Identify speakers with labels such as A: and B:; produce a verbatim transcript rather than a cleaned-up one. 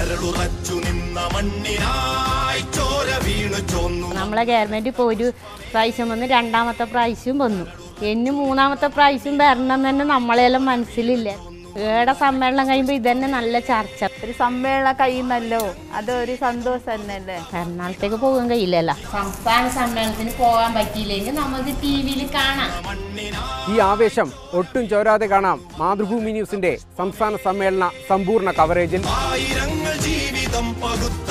A: നമ്മളെ ഗവൺമെന്റ് ഇപ്പോൾ ഒരു പ്രാവശ്യം വന്ന് രണ്ടാമത്തെ പ്രാവശ്യം വന്നു. ഇനി മൂന്നാമത്തെ പ്രാവശ്യം വരണം തന്നെ നമ്മളെല്ലാം മനസ്സിലില്ല. ഏടെ സമ്മേളനം കഴിയുമ്പോൾ ഇതന്നെ നല്ല ചർച്ച.
B: ഒരു സമ്മേളനം കഴിയുന്നല്ലോ, അതൊരു സന്തോഷം തന്നെയല്ലേ.
A: എറണാകുളത്തേക്ക് പോകാൻ കഴിയില്ലല്ലോ. സംസ്ഥാന സമ്മേളനത്തിന് പോകാൻ പറ്റിയില്ലെങ്കിൽ നമുക്ക് ടി വിയിൽ കാണാം.
C: ഈ ആവേശം ഒട്ടും ചോരാതെ കാണാം മാതൃഭൂമി ന്യൂസിന്റെ സംസ്ഥാന സമ്മേളന സമ്പൂർണ്ണ കവറേജിൽ.